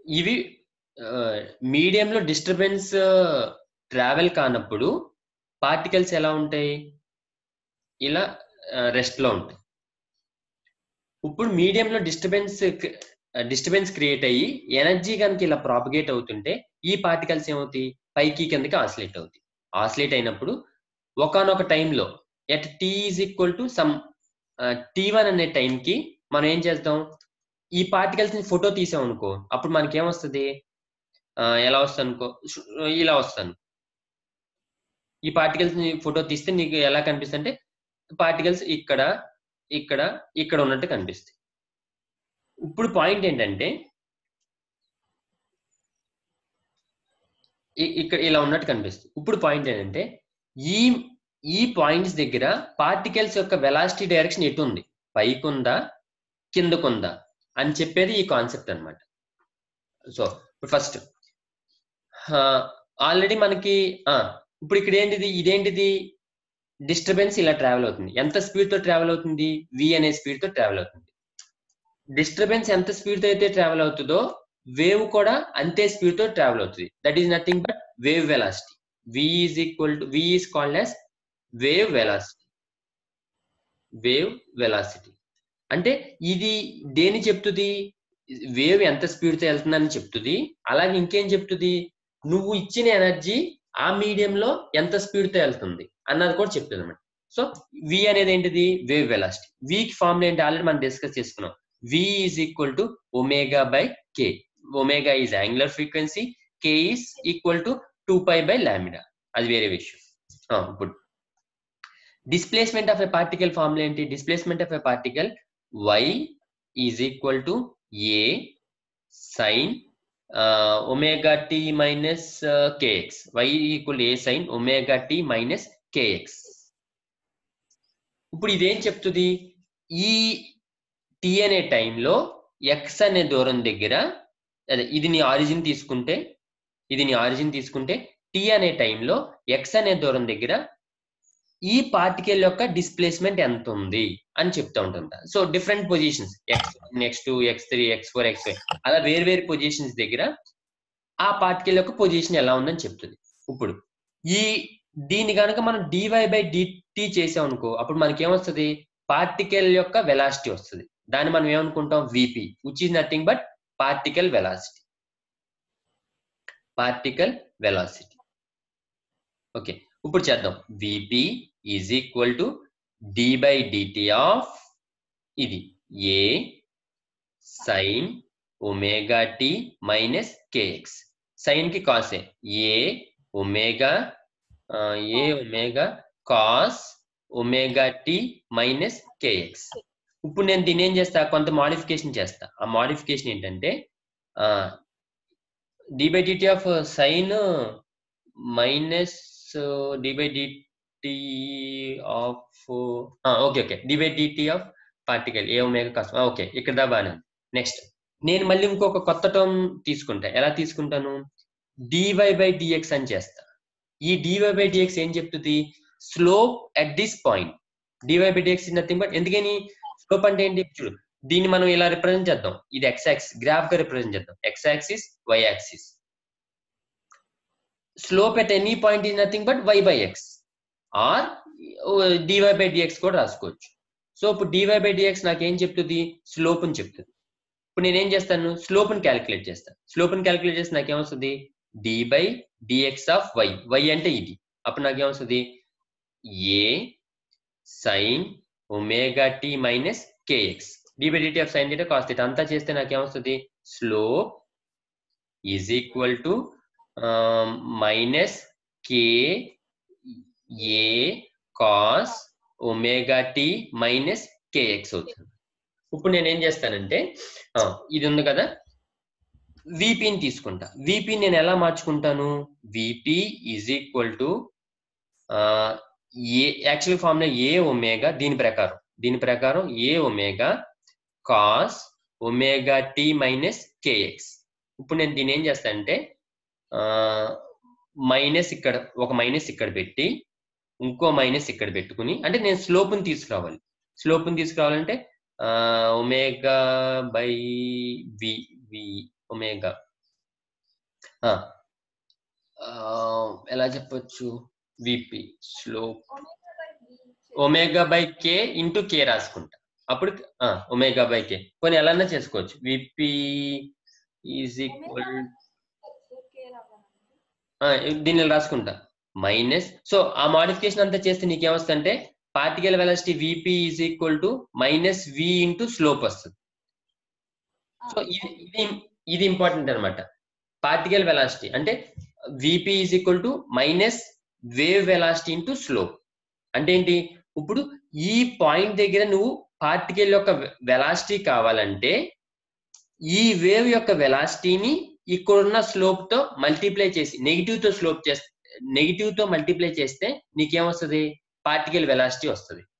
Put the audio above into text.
ఇవి మీడియంలో disturbance travel కానప్పుడు పార్టికల్స్ ఎలా ఉంటాయి? ఇలా రెస్ట్ లో ఉంటాయి. ఇప్పుడు మీడియంలో డిస్టర్బెన్స్ క్రియేట్ అయ్యి ఎనర్జీ కనుక ఇలా ప్రాపగేట్ అవుతుంటే ఈ పార్టికల్స్ ఏమవుతాయి? పైకి కిందకి ఆసిలేట్ అవుతాయి. ఆసిలేట్ అయినప్పుడు ఒకనొక టైంలో at t is equal to some T1 అనే టైంకి మనం ఏం చేద్దాం? ఈ పార్టికల్స్ ని ఫోటో తీసాం అనుకో, అప్పుడు మనకి ఏమొస్తుంది? ఎలా వస్తుంది అనుకో, ఇలా వస్తాను. ఈ పార్టికల్స్ ని ఫోటో తీస్తే నీకు ఎలా కనిపిస్తుంది అంటే పార్టికల్స్ ఇక్కడ ఇక్కడ ఇక్కడ ఉన్నట్టు కనిపిస్తాయి. ఇప్పుడు పాయింట్ ఏంటంటే ఇక్కడ ఇలా ఉన్నట్టు కనిపిస్తుంది. ఇప్పుడు పాయింట్ ఏంటంటే ఈ ఈ పాయింట్స్ దగ్గర పార్టికల్స్ యొక్క వెలాసిటీ డైరెక్షన్ ఎటు ఉంది? పైకుందా కిందకుందా అని చెప్పేది ఈ కాన్సెప్ట్ అన్నమాట. సో ఫస్ట్ ఆల్రెడీ మనకి ఇప్పుడు ఇక్కడ ఏంటిది? ఇదేంటిది? డిస్టర్బెన్స్ ఇలా ట్రావెల్ అవుతుంది. ఎంత స్పీడ్ తో ట్రావెల్ అవుతుంది? v అనే స్పీడ్ తో ట్రావెల్ అవుతుంది. డిస్టర్బెన్స్ ఎంత స్పీడ్ తో అయితే ట్రావెల్ అవుతుందో వేవ్ కూడా అంతే స్పీడ్ తో ట్రావెల్ అవుతుంది. That is nothing but wave velocity. v is called as wave velocity. Wave velocity అంటే ఇది దేని చెప్తుంది? వేవ్ ఎంత స్పీడ్ తో వెళ్తుందని చెప్తుంది. అలాగే ఇంకేం చెప్తుంది? నువ్వు ఇచ్చిన ఎనర్జీ ఆ మీడియంలో ఎంత స్పీడ్ తో వెళ్తుంది అన్నది కూడా చెప్తుంది అనమాట. సో v అనేది ఏంటిది? Wave velocity. v కి ఫార్ములా ఏంటి? ఆల్రెడీ మనం డిస్కస్ చేసుకున్నాం. v is equal to omega by k. Omega is angular frequency, k is equal to 2π by lambda. అది వేరే విషయం. ఇప్పుడు displacement of a particle formula ఏంటి? Displacement of a particle y is equal to a sin omega t minus kx. y equal a sin omega t minus kx. ఇప్పుడు ఇదేం చెప్తుంది? ఈ t అనే టైంలో x అనే దూరం దగ్గర, అదే ఇది నీ ఆరిజిన్ తీసుకుంటే t అనే టైంలో x అనే దూరం దగ్గర ఈ పార్టికల్ యొక్క డిస్ప్లేస్మెంట్ ఎంత ఉంది అని చెప్తా ఉంటుంటా. So different positions x1, x2, x3, x4, x5 అలా వేరు పొజిషన్స్ దగ్గర ఆ పార్టికల్ యొక్క పొజిషన్ ఎలా ఉందని చెప్తుంది. ఇప్పుడు దీన్ని కనుక మనం dy బై dt చేసాం అనుకో, అప్పుడు మనకి ఏమొస్తుంది? పార్టికల్ యొక్క వెలాసిటీ వస్తుంది. దాన్ని మనం ఏమనుకుంటాం? vp, which is nothing but particle velocity. Okay, ఇప్పుడు చేద్దాం. vp is equal to d by dt of ఇది a sin omega t minus kx. Sine కి కాసే a omega cos omega t minus kx. ఇప్పుడు నేను దీన్ని ఏం చేస్తా? కొంత మాడిఫికేషన్ చేస్తా. ఆ మాడిఫికేషన్ ఏంటంటే d బై dt ఆఫ్ sine minus d by dt of okay d by dt of particle a omega cos. Okay, ఇక్కడ దా బాగానే. నెక్స్ట్ నేను మళ్ళీ ఇంకొక కొత్త టర్మ్ తీసుకుంటా. ఎలా తీసుకుంటాను? dy బై dx అని చేస్తా. ఈ dy బై dx ఏం చెప్తుంది? Slope at this point. dy by dx is nothing but, ఎందుకని? స్లోప్ అంటే ఏంటి? చూడు, దీన్ని మనం ఇలా రిప్రజెంట్ చేద్దాం. ఇది x యాక్సిస్, గ్రాఫ్ గా రిప్రజెంట్ చేద్దాం. x axis, y axis. Slope at any point is nothing but y by x or dy by dx కూడా రాసుకోవచ్చు. సో ఇప్పుడు dy బై dx నాకేం చెప్తుంది? స్లోప్ అని చెప్తుంది. ఇప్పుడు నేనేం చేస్తాను? స్లోప్ ని క్యాలిక్యులేట్ చేస్తాను. స్లోప్ ని క్యాలిక్యులేట్ చేస్తే నాకేమొస్తుంది? d by dx of y. y అంటే ఇది. అప్పుడు నాకేమొస్తుంది? a sin omega t minus kx. d by dt of sin theta cos theta అంతా చేస్తే నాకేమొస్తుంది? Slope is equal to minus k a cos omega t minus kx అవుతుంది. ఇప్పుడు నేనేం చేస్తానంటే ఇది ఉంది కదా, VPని తీసుకుంటా. VP నేను ఎలా మార్చుకుంటాను? VP is equal to actual formula a omega, దీని ప్రకారం a omega cos omega t minus kx. ఇప్పుడు నేను దీన్ని ఏం చేస్తానంటే మైనస్ ఇక్కడ ఒక మైనస్ ఇక్కడ పెట్టి ఇంకో మైనస్ ఇక్కడ పెట్టుకుని, అంటే నేను స్లోప్ని తీసుకురావాలంటే ఒమేగా బై వి ఒమేగా ఎలా చెప్పొచ్చు, vp slope omega by k into k రాసుకుంటా, అప్పుడు ఒమేగా బై కే కొన్ని ఎలా చేసుకోవచ్చు. విపి ఈజ్ ఈక్వల్ దీన్ని రాసుకుంటా మైనస్, సో ఆ మోడిఫికేషన్ అంతా చేస్తే నీకేమొస్తుందంటే particle velocity vp is equal to minus v into slope వస్తుంది. సో ఇది ఇంపార్టెంట్ అనమాట. పార్టికల్ వెలాసిటీ అంటే vp is equal to minus wave velocity into slope. అంటే ఏంటి, ఇప్పుడు ఈ పాయింట్ దగ్గర నువ్వు పార్టికల్ యొక్క వెలాసిటీ కావాలంటే ఈ వేవ్ యొక్క వెలాసిటీని ఇక్కడున్న స్లోప్ తో మల్టిప్లై చేసి నెగిటివ్ తో మల్టిప్లై చేస్తే నీకేమొస్తుంది, పార్టికల్ వెలాసిటీ వస్తుంది.